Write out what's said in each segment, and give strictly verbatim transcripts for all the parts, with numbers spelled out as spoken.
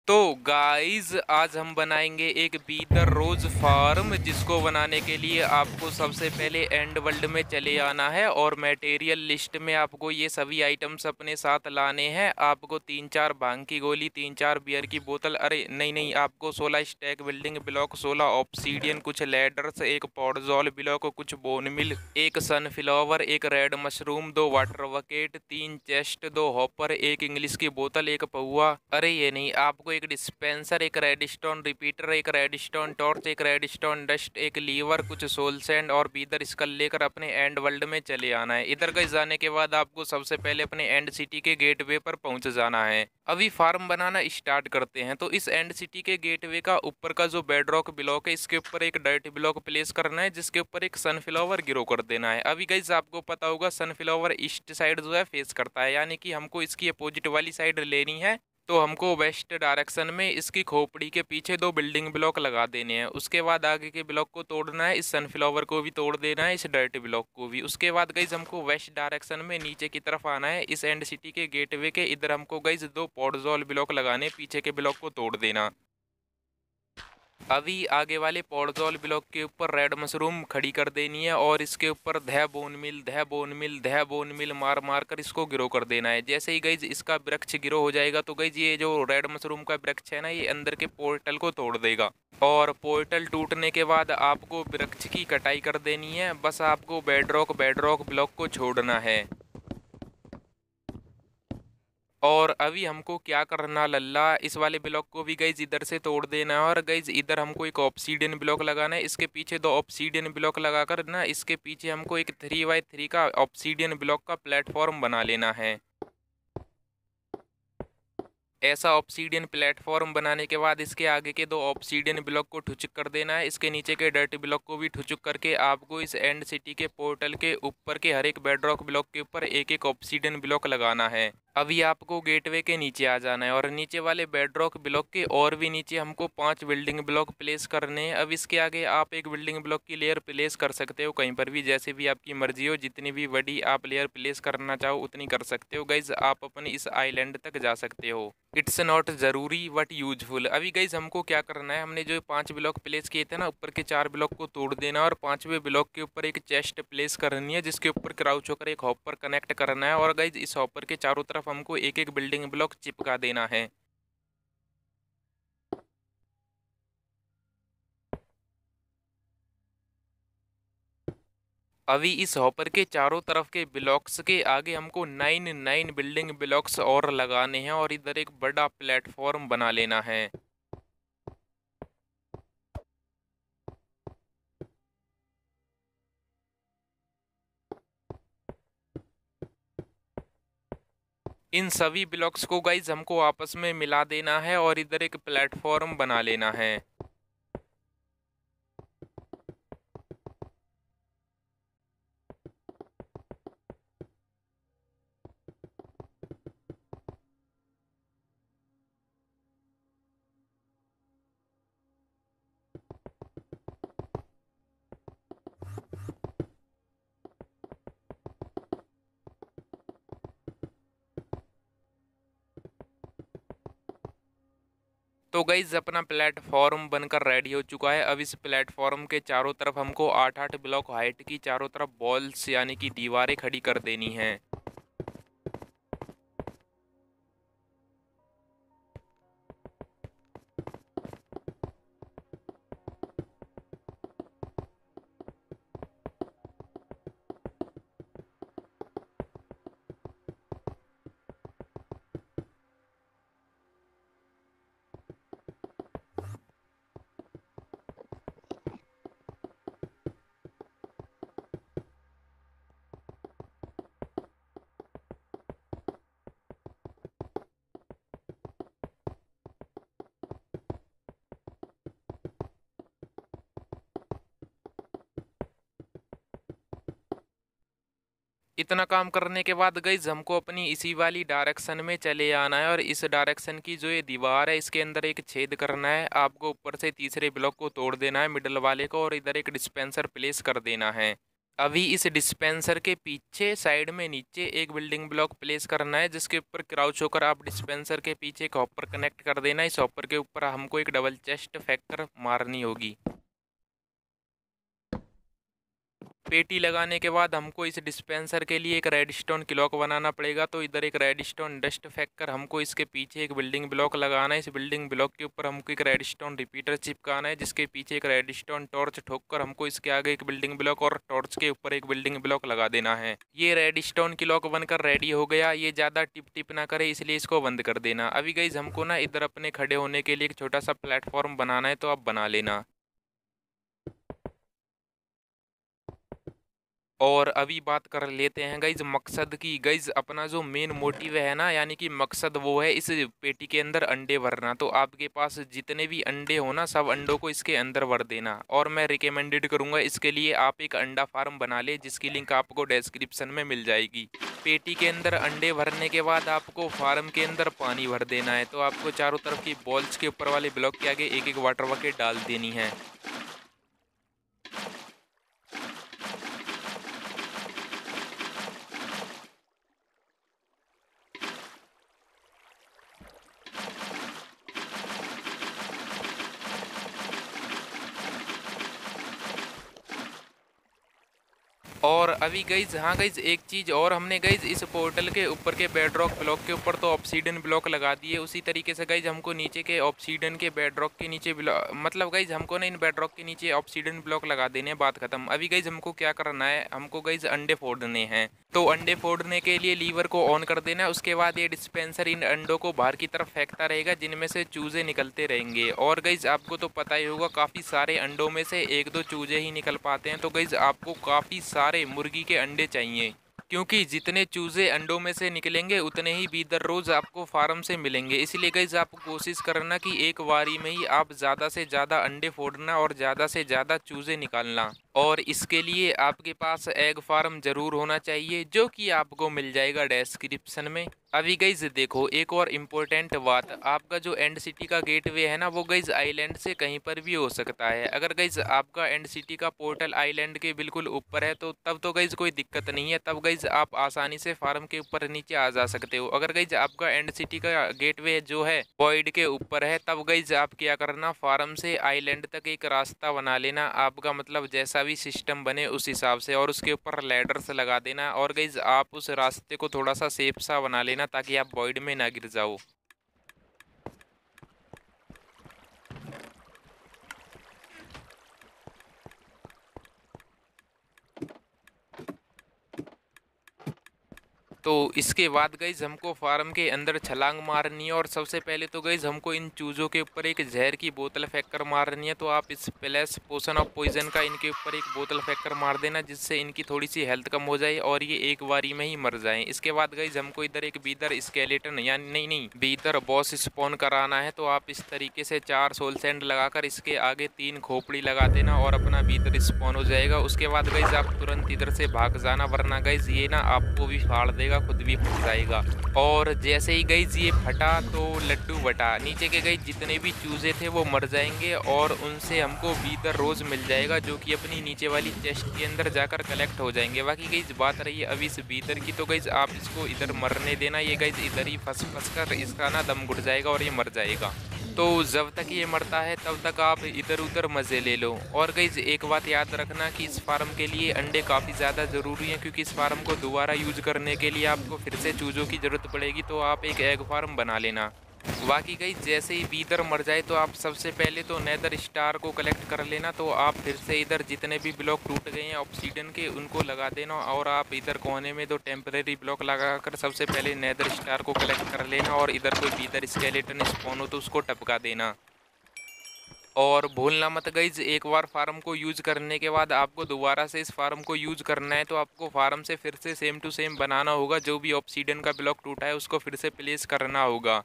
तो गाइस आज हम बनाएंगे एक बीदर रोज फार्म, जिसको बनाने के लिए आपको सबसे पहले एंड वर्ल्ड में चले आना है और मटेरियल लिस्ट में आपको ये सभी आइटम्स अपने साथ लाने हैं। आपको तीन चार भांग की गोली, तीन चार बियर की बोतल, अरे नहीं नहीं, आपको सोलह स्टैक बिल्डिंग ब्लॉक, सोलह ऑब्सीडियन, कुछ लैडर्स, एक पॉडजॉल ब्लॉक, कुछ बोन मिल, एक सनफ्लावर, एक रेड मशरूम, दो वाटर बकेट, तीन चेस्ट, दो हॉपर, एक इंग्लिश की बोतल, एक पौआ, अरे ये नहीं, आपको एक डिस्पेंसर, एक रेडस्टोन रिपीटर, एक रेडस्टोन टॉर्च, एक रेडस्टोन डस्ट, एक लीवर, कुछ सोल सैंड और बीदर स्कल लेकर अपने एंड वर्ल्ड में चले आना है। इधर गए जाने के बाद आपको सबसे पहले अपने एंड सिटी के गेटवे पर पहुंच जाना है। अभी फार्म बनाना स्टार्ट करते हैं। तो इस एंड सिटी के गेटवे का ऊपर का जो बेडरॉक ब्लॉक है, इसके ऊपर एक डर्ट ब्लॉक प्लेस करना है, जिसके ऊपर एक सनफ्लावर गिरो कर देना है। अभी गाइस आपको पता होगा सनफ्लावर ईस्ट साइड जो है फेस करता है, यानी कि हमको इसकी अपोजिट वाली साइड लेनी है। तो हमको वेस्ट डायरेक्शन में इसकी खोपड़ी के पीछे दो बिल्डिंग ब्लॉक लगा देने हैं। उसके बाद आगे के ब्लॉक को तोड़ना है, इस सनफ्लावर को भी तोड़ देना है, इस डर्ट ब्लॉक को भी। उसके बाद गाइज हमको वेस्ट डायरेक्शन में नीचे की तरफ आना है। इस एंड सिटी के गेटवे के इधर हमको गाइज दो पॉडजॉल ब्लॉक लगाने, पीछे के ब्लॉक को तोड़ देना। अभी आगे वाले पॉडजॉल ब्लॉक के ऊपर रेड मशरूम खड़ी कर देनी है और इसके ऊपर धै बोन मिल, धै बोन मिल, धै बोन मिल मार मार कर इसको गिरो कर देना है। जैसे ही गाइज इसका वृक्ष गिरो हो जाएगा तो गाइज ये जो रेड मशरूम का वृक्ष है ना, ये अंदर के पोर्टल को तोड़ देगा और पोर्टल टूटने के बाद आपको वृक्ष की कटाई कर देनी है। बस आपको बेडरॉक बेडरॉक ब्लॉक को छोड़ना है। और अभी हमको क्या करना लल्ला, इस वाले ब्लॉक को भी गाइज इधर से तोड़ देना है और गाइज इधर हमको एक ऑब्सीडियन ब्लॉक लगाना है। इसके पीछे दो ऑब्सीडियन ब्लॉक लगाकर ना, इसके पीछे हमको एक थ्री बाई थ्री का ऑब्सीडियन ब्लॉक का प्लेटफॉर्म बना लेना है। ऐसा ऑब्सीडियन प्लेटफॉर्म बनाने के बाद इसके आगे के दो ऑब्सीडियन ब्लॉक को ठुचक कर देना है। इसके नीचे के डर्ट ब्लॉक को भी ठुचक करके आपको इस एंड सिटी के पोर्टल के ऊपर के हर एक बेडरॉक ब्लॉक के ऊपर एक एक ऑब्सीडियन ब्लॉक लगाना है। अभी आपको गेटवे के नीचे आ जाना है और नीचे वाले बेडरॉक ब्लॉक के और भी नीचे हमको पांच बिल्डिंग ब्लॉक प्लेस करने हैं। अब इसके आगे आप एक बिल्डिंग ब्लॉक की लेयर प्लेस कर सकते हो कहीं पर भी, जैसे भी आपकी मर्जी हो। जितनी भी बड़ी आप लेयर प्लेस करना चाहो उतनी कर सकते हो। गाइज आप अपने इस आइलैंड तक जा सकते हो। इट्स नॉट ज़रूरी बट यूजफुल। अभी गाइज हमको क्या करना है, हमने जो पांच ब्लॉक प्लेस किए थे ना, ऊपर के चार ब्लॉक को तोड़ देना और पांचवें ब्लॉक के ऊपर एक चेस्ट प्लेस करनी है, जिसके ऊपर क्राउच होकर एक हॉपर कनेक्ट करना है। और गाइज इस हॉपर के चारों तरफ हमको एक एक बिल्डिंग ब्लॉक चिपका देना है। अभी इस हॉपर के चारों तरफ के ब्लॉक्स के आगे हमको नाइन नाइन बिल्डिंग ब्लॉक्स और लगाने हैं और इधर एक बड़ा प्लेटफॉर्म बना लेना है। इन सभी ब्लॉक्स को गाइज हमको आपस में मिला देना है और इधर एक प्लेटफॉर्म बना लेना है। तो गाइज अपना प्लेटफॉर्म बनकर रेडी हो चुका है। अब इस प्लेटफॉर्म के चारों तरफ हमको आठ आठ ब्लॉक हाइट की चारों तरफ बॉल्स यानी कि दीवारें खड़ी कर देनी हैं। इतना काम करने के बाद गाइज हमको अपनी इसी वाली डायरेक्शन में चले आना है और इस डायरेक्शन की जो ये दीवार है, इसके अंदर एक छेद करना है। आपको ऊपर से तीसरे ब्लॉक को तोड़ देना है, मिडल वाले को, और इधर एक डिस्पेंसर प्लेस कर देना है। अभी इस डिस्पेंसर के पीछे साइड में नीचे एक बिल्डिंग ब्लॉक प्लेस करना है, जिसके ऊपर क्राउच होकर आप डिस्पेंसर के पीछे एक हॉपर कनेक्ट कर देना। इस हॉपर के ऊपर हमको एक डबल चेस्ट फैक्टर मारनी होगी। पेटी लगाने के बाद हमको इस डिस्पेंसर के लिए एक रेडस्टोन क्लॉक बनाना पड़ेगा। तो इधर एक रेडस्टोन डस्ट फैक्टर हमको इसके पीछे एक बिल्डिंग ब्लॉक लगाना है। इस बिल्डिंग ब्लॉक के ऊपर हमको एक रेडस्टोन रिपीटर चिपकाना है, जिसके पीछे एक रेडस्टोन टॉर्च ठोककर हमको इसके आगे एक बिल्डिंग ब्लॉक और टॉर्च के ऊपर एक बिल्डिंग ब्लॉक लगा देना है। ये रेडस्टोन क्लॉक बनकर रेडी हो गया। ये ज़्यादा टिप टिप ना करे, इसलिए इसको बंद कर देना। अभी गाइज हमको ना इधर अपने खड़े होने के लिए एक छोटा सा प्लेटफॉर्म बनाना है, तो आप बना लेना। और अभी बात कर लेते हैं गाइज मकसद की। गाइज अपना जो मेन मोटिव है ना, यानी कि मकसद वो है इस पेटी के अंदर अंडे भरना। तो आपके पास जितने भी अंडे हो ना, सब अंडों को इसके अंदर भर देना। और मैं रिकमेंडेड करूंगा इसके लिए आप एक अंडा फार्म बना ले, जिसकी लिंक आपको डिस्क्रिप्शन में मिल जाएगी। पेटी के अंदर अंडे भरने के बाद आपको फार्म के अंदर पानी भर देना है। तो आपको चारों तरफ की बॉल्स के ऊपर वाले ब्लॉक के आगे एक एक वाटर बकेट डाल देनी है। और अभी गाइज, हाँ गाइज, एक चीज़ और हमने गाइज इस पोर्टल के ऊपर के बेडरॉक ब्लॉक के ऊपर तो ऑब्सीडियन ब्लॉक लगा दिए। उसी तरीके से गाइज हमको नीचे के ऑब्सीडियन के बेडरॉक के नीचे मतलब गाइज हमको ना इन बेडरॉक के नीचे ऑब्सीडियन ब्लॉक लगा देने, बात खत्म। अभी गाइज हमको क्या करना है, हमको गाइज अंडे फोड़ने हैं। तो अंडे फोड़ने के लिए लीवर को ऑन कर देना है। उसके बाद ये डिस्पेंसर इन अंडों को बाहर की तरफ फेंकता रहेगा, जिनमें से चूजे निकलते रहेंगे। और गाइज आपको तो पता ही होगा, काफ़ी सारे अंडों में से एक दो चूजे ही निकल पाते हैं। तो गाइज आपको काफ़ी सारे मुर्गी के अंडे चाहिए, क्योंकि जितने चूजे अंडों में से निकलेंगे उतने ही बीदर रोज आपको फार्म से मिलेंगे। इसलिए गाइज आप कोशिश करना कि एक बारी में ही आप ज़्यादा से ज़्यादा अंडे फोड़ना और ज़्यादा से ज़्यादा चूजे निकालना। और इसके लिए आपके पास एग फार्म जरूर होना चाहिए, जो कि आपको मिल जाएगा डिस्क्रिप्शन में। अभी गाइज देखो, एक और इम्पोर्टेंट बात, आपका जो एंड सिटी का गेटवे है ना, वो गाइज आइलैंड से कहीं पर भी हो सकता है। अगर गाइज आपका एंड सिटी का पोर्टल आइलैंड के बिल्कुल ऊपर है, तो तब तो गाइज कोई दिक्कत नहीं है। तब गाइज आप आसानी से फार्म के ऊपर नीचे आ जा सकते हो। अगर गाइज आपका एंड सिटी का गेटवे जो है वॉइड के ऊपर है, तब गाइज आप क्या करना, फार्म से आइलैंड तक एक रास्ता बना लेना। आपका मतलब जैसा भी सिस्टम बने उस हिसाब से, और उसके ऊपर लैडर्स लगा देना। और गाइज आप उस रास्ते को थोड़ा सा सेफ सा बना लेना, ताकि आप वॉइड में ना गिर जाओ। तो इसके बाद गाइज हमको फार्म के अंदर छलांग मारनी है। और सबसे पहले तो गाइज हमको इन चूज़ों के ऊपर एक जहर की बोतल फेंक कर मारनी है। तो आप इस प्लस पोशन ऑफ पॉइजन का इनके ऊपर एक बोतल फेंक कर मार देना, जिससे इनकी थोड़ी सी हेल्थ कम हो जाए और ये एक बारी में ही मर जाएं। इसके बाद गाइज हमको इधर एक बीदर स्केलेटन, यानी नहीं नहीं बीदर बॉस स्पॉन कराना है। तो आप इस तरीके से चार सोल सैंड लगाकर इसके आगे तीन खोपड़ी लगा देना और अपना बीदर स्पॉन हो जाएगा। उसके बाद गाइज आप तुरंत इधर से भाग जाना, वरना गाइज ये ना आपको भी फाड़ देगा, खुद भी फट जाएगा। और जैसे ही गाइज ये फटा तो लड्डू बटा, नीचे के गाइज जितने भी चूजे थे वो मर जाएंगे और उनसे हमको बीदर रोज मिल जाएगा, जो कि अपनी नीचे वाली चेस्ट के अंदर जाकर कलेक्ट हो जाएंगे। बाकी गाइज बात रही है अभी इस बीदर की, तो गाइज आप इसको इधर मरने देना। ये गाइज इधर ही फंस फंस कर इसका ना दम घुट जाएगा और ये मर जाएगा। तो जब तक ये मरता है तब तक आप इधर उधर मज़े ले लो। और गाइज एक बात याद रखना कि इस फार्म के लिए अंडे काफ़ी ज़्यादा ज़रूरी हैं, क्योंकि इस फार्म को दोबारा यूज करने के लिए आपको फिर से चूज़ों की ज़रूरत पड़ेगी। तो आप एक एग फार्म बना लेना। बाकी गाइज जैसे ही बीदर मर जाए तो आप सबसे पहले तो नेदर स्टार को कलेक्ट कर लेना। तो आप फिर से इधर जितने भी ब्लॉक टूट गए हैं ऑब्सीडियन के, उनको लगा देना। और आप इधर कोने में दो टेम्परेरी ब्लॉक लगाकर सबसे पहले नेदर स्टार को कलेक्ट कर लेना। और इधर कोई बीदर स्केलेटन स्पॉन हो तो उसको टपका देना। और भूलना मत गाइज, एक बार फार्म को यूज करने के बाद आपको दोबारा से इस फार्म को यूज करना है, तो आपको फार्म से फिर से सेम टू सेम बनाना होगा। जो भी ऑब्सीडियन का ब्लॉक टूटा है उसको फिर से प्लेस करना होगा।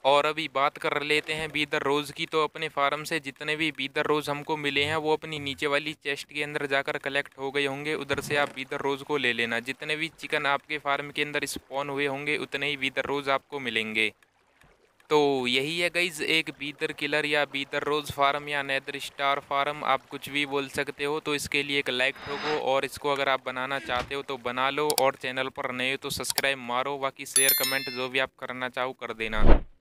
और अभी बात कर लेते हैं बीदर रोज़ की। तो अपने फार्म से जितने भी बीदर रोज़ हमको मिले हैं वो अपनी नीचे वाली चेस्ट के अंदर जाकर कलेक्ट हो गए होंगे, उधर से आप बीदर रोज़ को ले लेना। जितने भी चिकन आपके फार्म के अंदर स्पॉन हुए होंगे उतने ही बीदर रोज़ आपको मिलेंगे। तो यही है गाइज एक बीदर किलर या बीदर रोज़ फार्म या नेदर स्टार फार्म, आप कुछ भी बोल सकते हो। तो इसके लिए एक लाइक ठोको और इसको अगर आप बनाना चाहते हो तो बना लो, और चैनल पर नए हो तो सब्सक्राइब मारो, बाकी शेयर कमेंट जो भी आप करना चाहो कर देना।